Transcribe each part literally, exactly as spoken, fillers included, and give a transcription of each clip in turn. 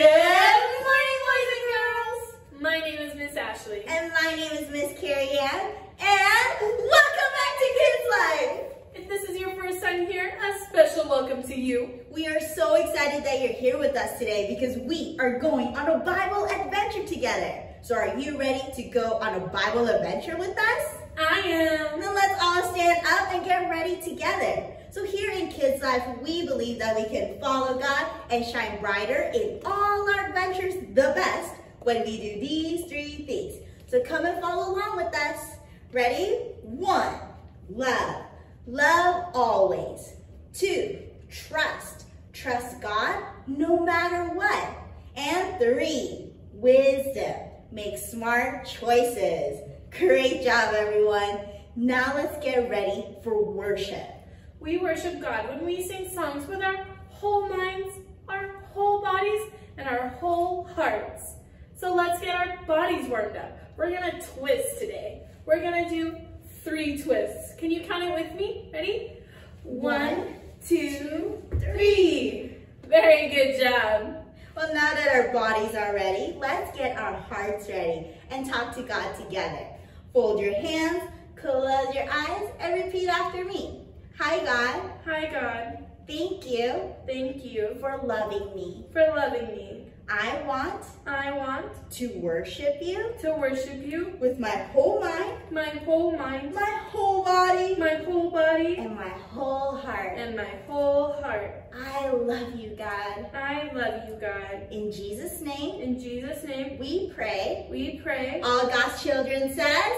Good morning, boys and girls. My name is Miss Ashley. And my name is Miss Karianne. And welcome back to Kids Life. If this is your first time here, a special welcome to you. We are so excited that you're here with us today because we are going on a Bible adventure together. So are you ready to go on a Bible adventure with us? I am. Then let's all stand up and get ready together. So here in Kids Life, we believe that we can follow God and shine brighter in all our adventures the best when we do these three things. So come and follow along with us. Ready? One, love. Love always. Two, trust. Trust God no matter what. And three, wisdom. Make smart choices. Great job, everyone. Now let's get ready for worship. We worship God when we sing songs with our whole minds, our whole bodies, and our whole hearts. So let's get our bodies warmed up. We're gonna twist today. We're gonna do three twists. Can you count it with me? Ready? One, two, three. Very good job. Well, now that our bodies are ready, let's get our hearts ready and talk to God together. Fold your hands, close your eyes, and repeat after me. Hi, God. Hi, God. Thank you. Thank you for loving me. For loving me. I want. I want. To worship you. To worship you. With my whole mind. My whole mind. My whole body. My whole body. And my whole heart. And my whole heart. I love you, God. I love you, God. In Jesus' name. In Jesus' name. We pray. We pray. All God's children says,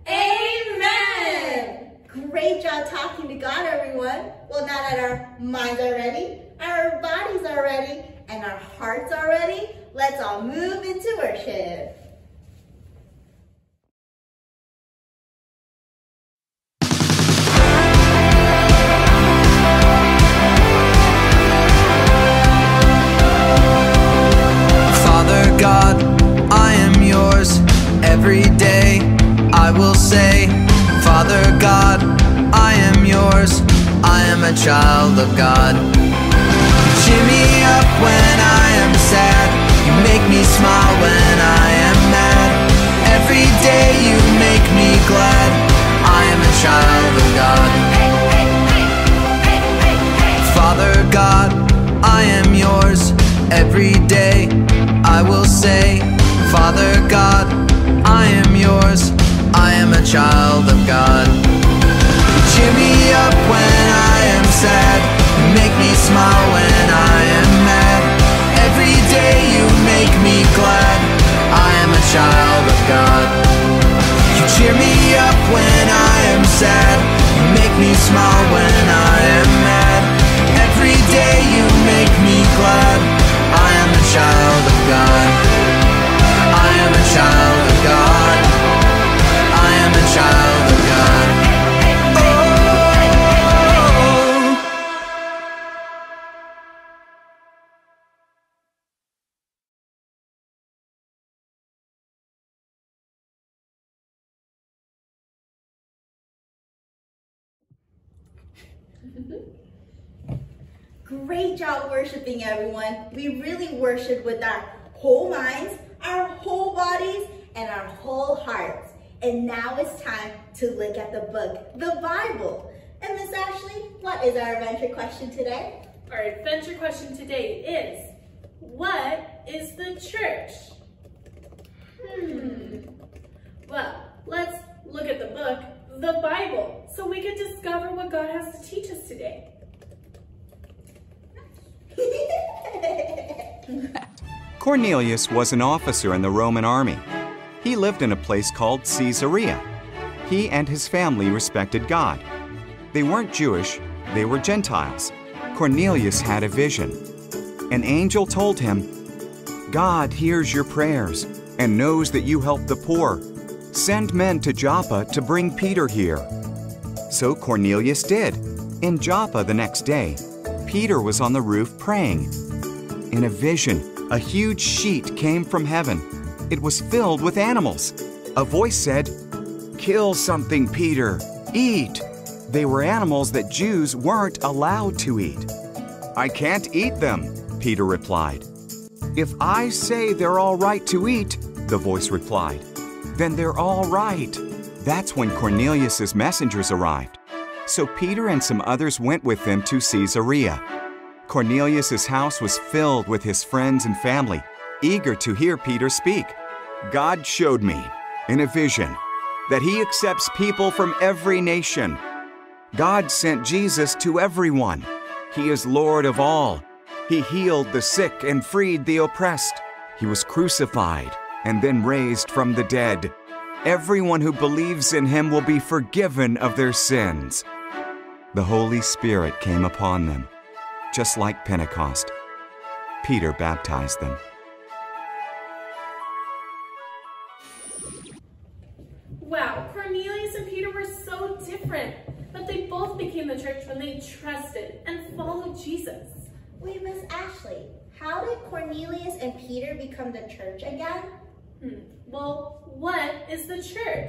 Amen. Great job talking to God, everyone. Well, now that our minds are ready, our bodies are ready, and our hearts are ready, let's all move into worship. Father God, I am yours. Every day I will say, Father God, I am yours. I am a child of God. Cheer me up when I am sad. You make me smile when I am mad. Every day you make me glad. I am a child of God. Father God, I am yours. Every day I will say, Father God, I am yours. I am a child of God. Cheer me up when I am sad. Make me smile when I am mad. Every day you make me glad. I am a child of God. You cheer me up when I am sad. You make me smile when I am mad. Every day you make me glad. I am a child of God. I am a child of God. I am a child of God. Great job worshiping, everyone. We really worshiped with our whole minds, our whole bodies, and our whole hearts. And now it's time to look at the book, the Bible. And Miss Ashley, what is our adventure question today? Our adventure question today is, what is the church? Hmm. Well, let's look at the book, the Bible, so we can discover what God has to teach us today. Cornelius was an officer in the Roman army. He lived in a place called Caesarea. He and his family respected God. They weren't Jewish, they were Gentiles. Cornelius had a vision. An angel told him, God hears your prayers and knows that you help the poor. Send men to Joppa to bring Peter here. So Cornelius did. In Joppa the next day, Peter was on the roof praying. In a vision, a huge sheet came from heaven. It was filled with animals. A voice said, "Kill something, Peter. Eat." They were animals that Jews weren't allowed to eat. "I can't eat them," Peter replied. "If I say they're all right to eat," the voice replied, "then they're all right." That's when Cornelius' messengers arrived. So Peter and some others went with them to Caesarea. Cornelius' house was filled with his friends and family, eager to hear Peter speak. God showed me, in a vision, that He accepts people from every nation. God sent Jesus to everyone. He is Lord of all. He healed the sick and freed the oppressed. He was crucified and then raised from the dead. Everyone who believes in Him will be forgiven of their sins. The Holy Spirit came upon them, just like Pentecost. Peter baptized them. Wow, Cornelius and Peter were so different, but they both became the church when they trusted and followed Jesus. Wait, Miss Ashley, how did Cornelius and Peter become the church again? Hmm. Well, what is the church?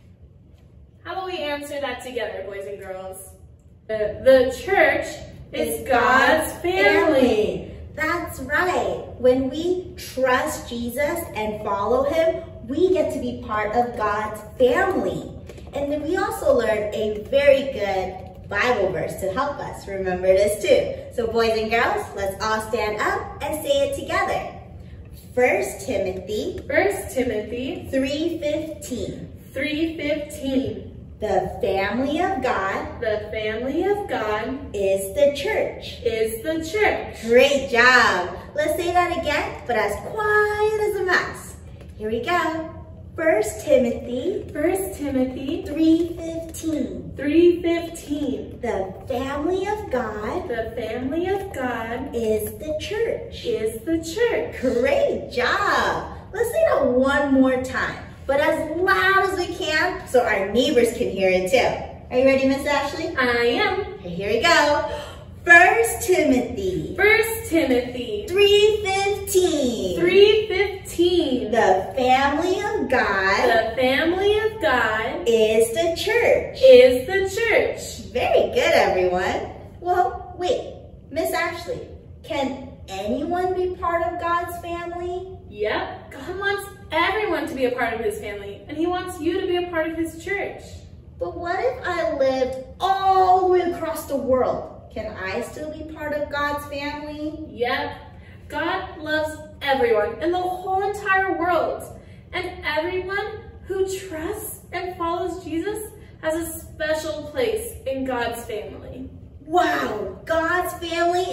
How about we answer that together, boys and girls? Uh, the church is God's family. That's right. When we trust Jesus and follow Him, we get to be part of God's family. And then we also learned a very good Bible verse to help us remember this too. So boys and girls, let's all stand up and say it together. First Timothy, First Timothy three fifteen. three fifteen. The family of God The family of God is the church. is the church. Great job. Let's say that again, but as quiet as a mouse. Here we go. First Timothy First Timothy three fifteen. three fifteen. The family of God The family of God is the church. is the church. Great job. Let's say that one more time, but as loud as we can so our neighbors can hear it too. Are you ready, Miss Ashley? I am. Okay, here we go. First Timothy First Timothy three fifteen. three fifteen. The family of God The family of God is the church. is the church. Very good, everyone. Well, wait, Miss Ashley, can anyone be part of God's family? Yep, God wants everyone to be a part of His family, and He wants you to be a part of His church. But what if I lived all the way across the world? Can I still be part of God's family? Yep, God loves everyone in the whole entire world, and everyone who trusts and follows Jesus has a special place in God's family. Wow, God's family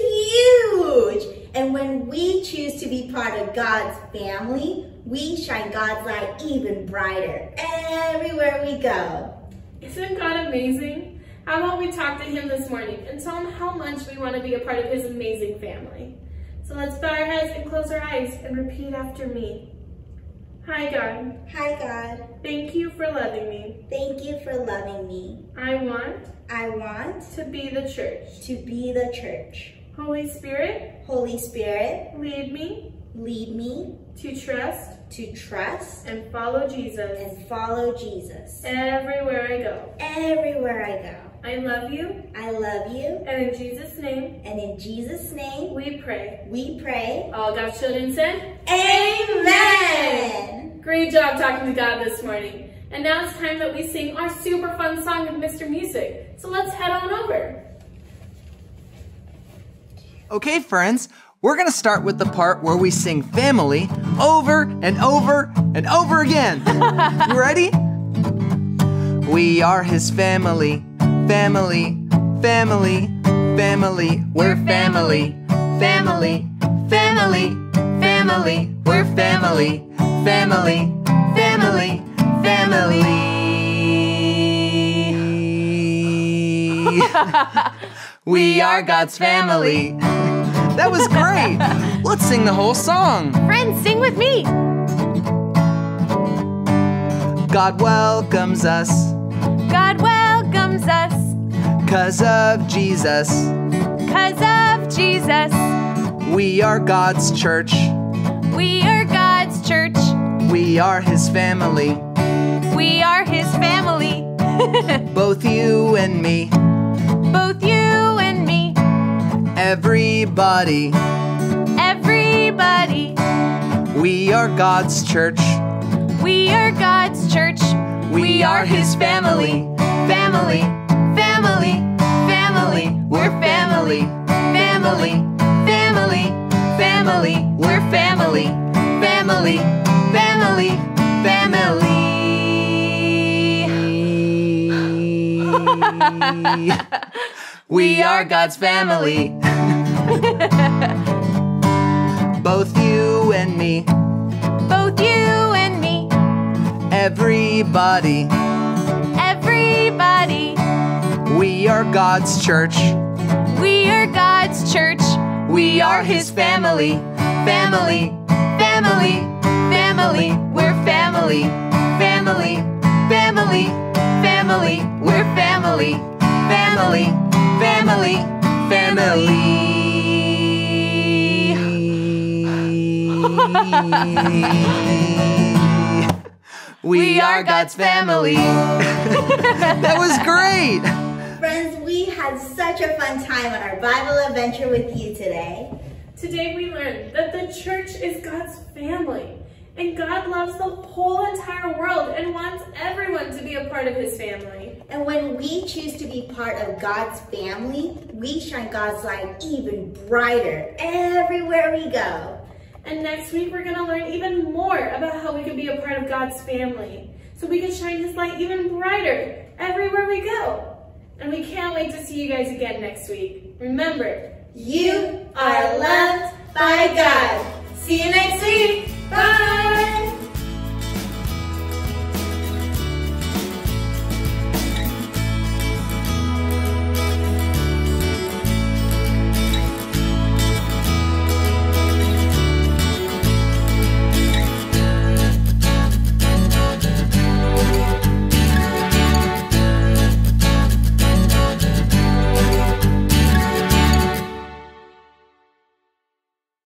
is huge! And when we choose to be part of God's family, we shine God's light even brighter everywhere we go. Isn't God amazing? How about we talk to Him this morning and tell Him how much we want to be a part of His amazing family. So let's bow our heads and close our eyes and repeat after me. Hi God. Hi God. Thank you for loving me. Thank you for loving me. I want I want to be the church. to be the church. Holy Spirit, Holy Spirit, lead me lead me to trust to trust and follow Jesus and follow Jesus everywhere I go. everywhere I go. I love you, I love you, and in Jesus' name, and in Jesus' name we pray. we pray. All God's children said, Amen! Great job talking to God this morning. And now it's time that we sing our super fun song with Mister Music. So let's head on over. Okay, friends, we're gonna start with the part where we sing family over and over and over again. You ready? We are His family, family, family, family. We're family, family, family, family. We're family, family, family, family. We are God's family. That was great. Let's sing the whole song. Friends, sing with me. God welcomes us God welcomes us 'cause of Jesus. 'cause of Jesus. We are God's church. We are God's church. We are His family. We are His family. Both you and me. Both you and me. Everybody. Everybody. are God's church. We are God's church. We are His family. Family, family, family. We're family. Family, family, family. We're family. Family, family, family. We are God's family. Both you and me. Both you and me. Everybody. Everybody. We are God's church. We are God's church. We are His family. Family, family, family. We're family. Family, family, family. We're family. Family, family, family. We are God's family. That was great. Friends, we had such a fun time on our Bible adventure with you today. Today we learned that the church is God's family, and God loves the whole entire world and wants everyone to be a part of His family. And when we choose to be part of God's family, we shine God's light even brighter everywhere we go. And next week we're going to learn even more about how we can be a part of God's family, so we can shine His light even brighter everywhere we go. And we can't wait to see you guys again next week. Remember, You are loved by God. see you next